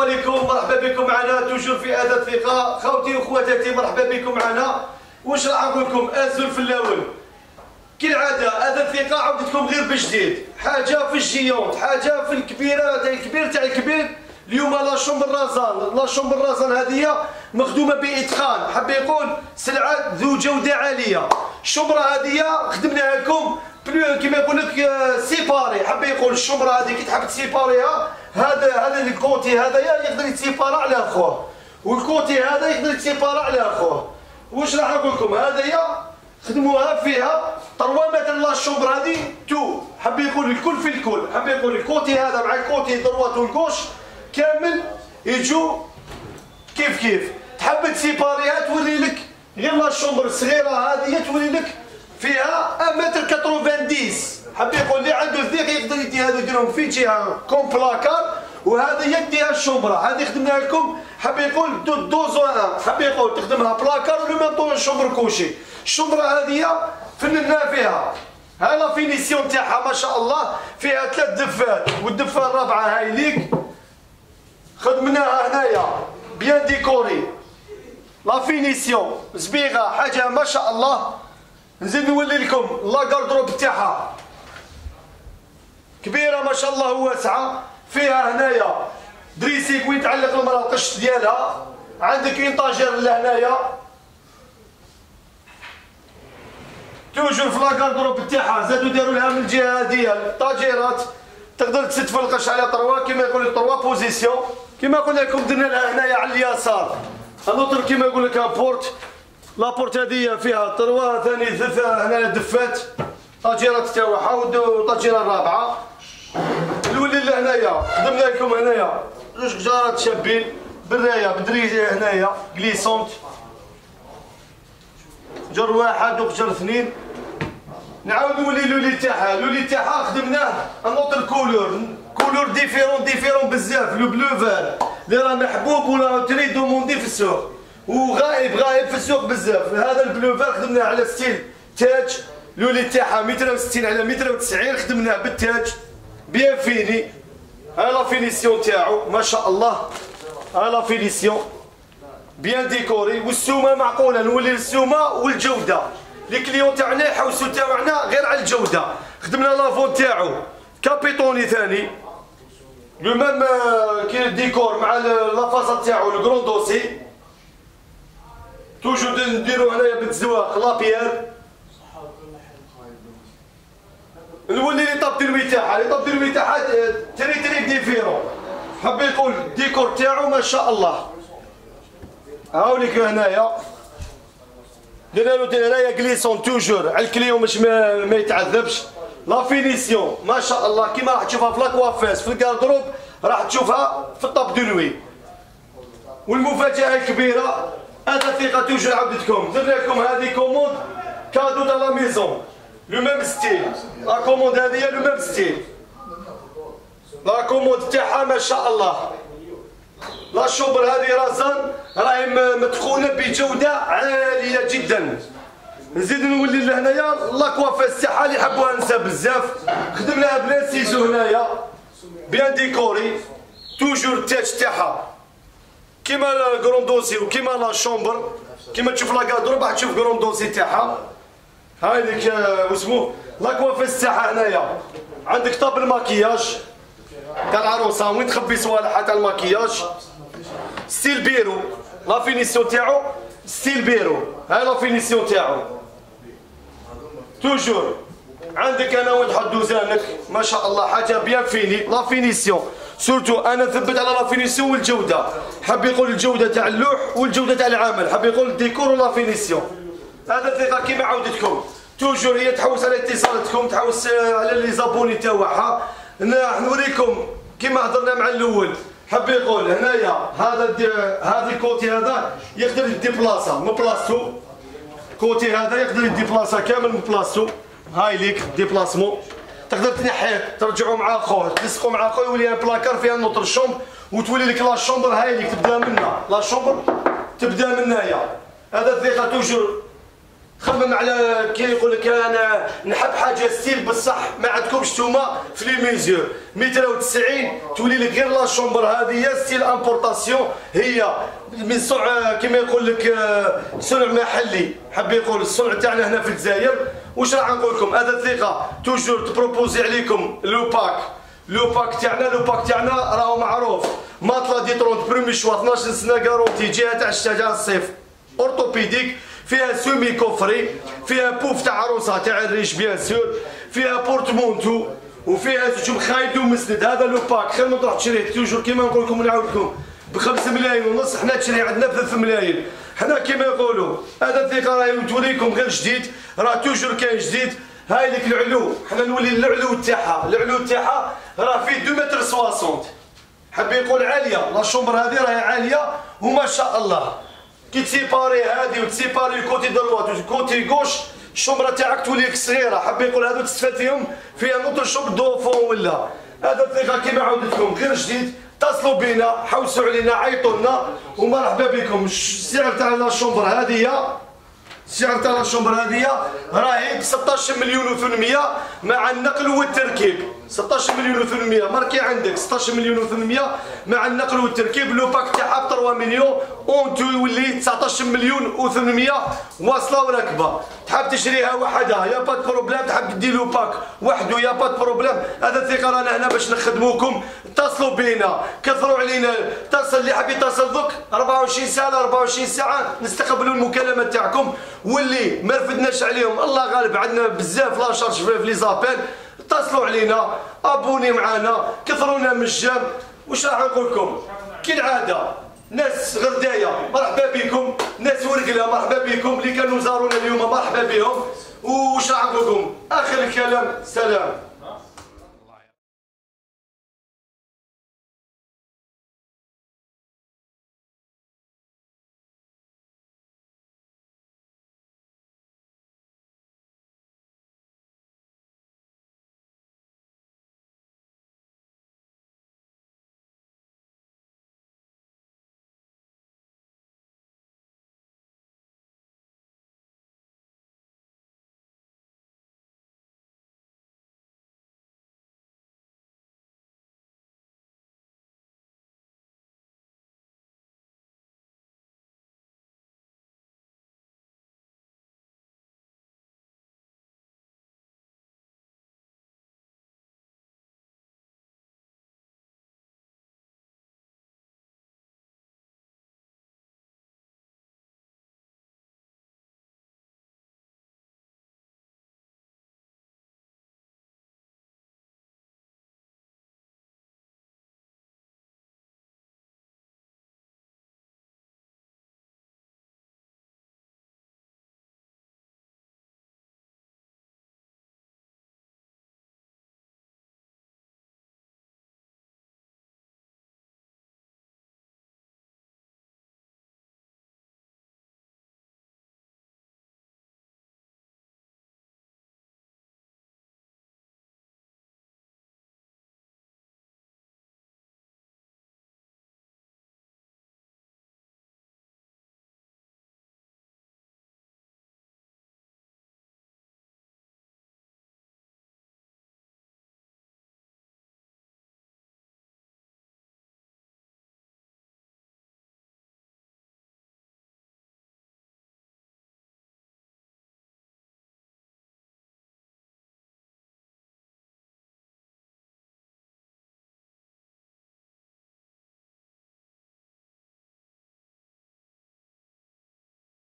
عليكم، مرحبا بكم معنا توجور في هذا الثقة. خوتي وخواتاتي مرحبا بكم معنا. واش راح نقول لكم؟ ازول في الاول كالعادة. هذا الثقة عودتكم غير بجديد، حاجة في الجيونت، حاجة في الكبيرة تاع الكبير تاع الكبير. اليوم لا شومبر رازان، لا شومبر رازان هذه مخدومة بإتقان، حاب يقول سلعة ذو جودة عالية. الشومبرة هذه خدمناها لكم كيما يقول لك سيباري، حاب يقول الشومبرة هذه كي تحب تسيباريها، هذا الكوتي هذايا يقدر يتسيبارا على اخوه، والكوتي هذا يقدر يتسيبارا على اخوه. واش راح نقول لكم؟ هذايا خدموها فيها 3 متر لا الشومبر هذه تو، حاب يقول الكل في الكل، حاب يقول الكوتي هذا مع الكوتي دروات والكوش كامل يجوا كيف كيف. تحب تسيباريها تولي لك غير لا الشومبر الصغيره هذه تولي لك فيها 1 متر 90. حاب يقول اللي عنده الذيق يقدر يدي هذا يديرهم في جهه كوم بلاكار، وهذا يديها الشومبره هذه خدمناها لكم. حاب يقول دوزو حاب يقول تخدمها بلاكار ولا ما طول الشومبر كوشي. الشومبره هذه فننا فيها، ها لا فينيسيون تاعها ما شاء الله، فيها 3 دفات والدفه الرابعه هاي ليك خدمناها هنايا بيان ديكوري، لا فينيسيون زبيغه حاجه ما شاء الله. نزيد نولي لكم لا كاردروب تاعها كبيره ما شاء الله واسعه، فيها هنايا دريسيك وين تعلق المراه القش ديالها، عندك انطاجير لهنايا توجور في لا كاردروب تاعها. زادوا داروا لها من الجهه هذه الطاجيرات تقدر تسد في القش على 3 كيما يقول لك 3 بوزيسيون. كيما قلنا لكم درنا لها هنايا على اليسار النوتر كيما يقول لك بورت، لابورت هذه فيها 3 ثاني هنايا دفات طاجيرات تاعها والطاجيره الرابعه. الولي اللي هنايا خدمنا لكم هنايا 2 شجرات شابين بالرايه بدري هنايا كليسونت، جر 1 وجر 2. نعاود نولي لولي تاعها، اللولي تاعها خدمناه نوتر كولور ديفيرون بزاف، لو بلو فار اللي راه محبوب ولا تري دوموندي في السوق وغايب في السوق بزاف. هذا البلو فار خدمناه على ستيل تاج، اللولي تاعها 160 على 190 خدمناه بالتاج بيان فيني. ها لا فينيسيون تاعو ما شاء الله، ها لا فينيسيون بيان ديكوري. والسومه معقوله، نولي للسومه والجوده. لي كليون تاعنا يحوسوا تاعنا غير على الجوده. خدمنا لافون تاعو كابيتوني ثاني لو ميم كي الديكور مع لافازا تاعو الكرون دوسي. توجور نديرو هنايا بالزواق لابيير. نولي لي طاب ديروي تاعها، لي طاب ديروي تاعها تري ديفيرون. حاب يقول الديكور تاعو ما شاء الله. هاوليك هنايا درنا له هنايا كليسون توجور على الكليون باش ما يتعذبش. لا فينيسيون ما شاء الله كيما راح تشوفها في لاكوافاس في الكاردروب راح تشوفها في الطاب دو نوي. والمفاجاه الكبيره هذا ثقه توجور عاودتكم درنا لكم هذه كوموند كادو دا لا ميزون لو ميم ستيل. لا كوموند هذه لو ميم ستيل، لا كوموند تاعها ما شاء الله. لا شومبر هذه رازان راهي مدخونه بجوده عاليه جدا. نزيد نولي لهنايا لاكوافاس تاعها اللي يحبوها النساء بزاف، خدمناها بلا سيزو هنايا بيان ديكوري. توجور التاج تاعها كيما الكرون دوسي وكيما لا شومبر، كيما تشوف لا كادروب راح تشوف كرون دوسي تاعها. هاي ديك واسمو لاكوافاس تاعها هنايا. عندك طاب الماكياج تاع العروسه وين تخبي صوالحها تاع الماكياج، ستيل بيرو لا فينيسيون تاعو ستيل بيرو. هاي لا فينيسيون تاعو توجور. عندك انا وين تحط دوزانك ما شاء الله حاجه بيان فيني. لا فينيسيون سورتو انا نثبت على لا فينيسيون والجوده، حاب يقول الجوده تاع اللوح والجوده تاع العمل، حاب يقول الديكور ولا فينيسيون. هذا ثقه كيما عودتكم توجور هي تحوس على اتصالاتكم، تحوس على لي زابوني تاعها. نوريكم كيما هضرنا مع الاول. حاب يقول هنايا هذا الكوتي هذا يقدر يديبلاصا من بلاصتو، كوتي هذا يقدر يديبلاصا كامل من بلاصتو. هاي ليك ديبلاسمون تقدر تنحيه ترجعوا مع خوه تلصقوا مع خوه يولي بلاكار فيها نوتر شومبر وتولي لك لا شومبر. هاي ليك تبدا منها لا شومبر تبدا من هنايا. هذا الثقه توجور خمم على كي يقول لك انا نحب حاجه ستيل بصح ما عندكمش نتوما في لي ميزور 190 تولي لك غير لا شومبر هذه ستيل امبورطاسيون هي من صنع كما يقول لك صنع محلي حب يقول الصنع تاعنا هنا في الجزائر. واش راح نقول لكم هذا الثقه توجور تبروبوزي عليكم لوباك تاعنا راهو معروف ماطلا دي 30 بريمي شوا 12 سنه كارونتي جهه تاع الشتاء تاع الصيف اورتوبيديك فيها سومي كوفري فيها بوف تاع عروسه تاع الريش بيان سور فيها بورتمونتو وفيها زوج مخايد ومسند. هذا لوباك خير ما تروح تشريه توجور كيما نقول لكم ونعاود لكم ب 5 ملايين ونص حنا تشري عندنا ب 3 ملايين. حنا كيما يقولوا هذا الثقه راه توريكم غير جديد راه توجور كاين جديد. هاي لك العلو حنا نولي العلو تاعها راه فيه 2 متر 60 حب يقول عاليه لا شومبر هذه راهي عاليه وما شاء الله كي تسيباري هذه وتسيباري الكوتي دروات والكوتي غوش الشومبره تاعك تولي لك صغيره. حب يقول هذو تستفاد فيهم فيها نوتر شوب دوفون ولا. هذا الثقه كيما عاودت لكم غير جديد اتصلوا بينا حوسوا علينا عيطوا لنا ومرحبا بكم. السعر تاع لا شومبر هذه راهي ب 16 مليون و800 مع النقل والتركيب. 16 مليون و800 ماركي عندك 16 مليون و800 مع النقل والتركيب. لو باك تاعها ب 3 مليون اونتو يولي 19 مليون و800 واصله وراكبه. تحب تشريها وحدها يا با بروبليم تحب دير لو باك وحده يا با بروبليم. هذا الثقه رانا هنا باش نخدموكم. اتصلوا بينا كثروا علينا اتصل اللي حاب يتصل دوك 24 ساعه نستقبلوا المكالمه تاعكم. واللي ما رفدناش عليهم الله غالب عندنا بزاف لا شارج في لي زابيل اتصلوا علينا ابوني معانا كثرونا من الجام. واش راح نقول لكم كالعاده ناس غردايه مرحبا بكم ناس ورقله مرحبا بكم اللي كانوا زارونا اليوم مرحبا بهم. واش راح نقول لكم اخر الكلام سلام.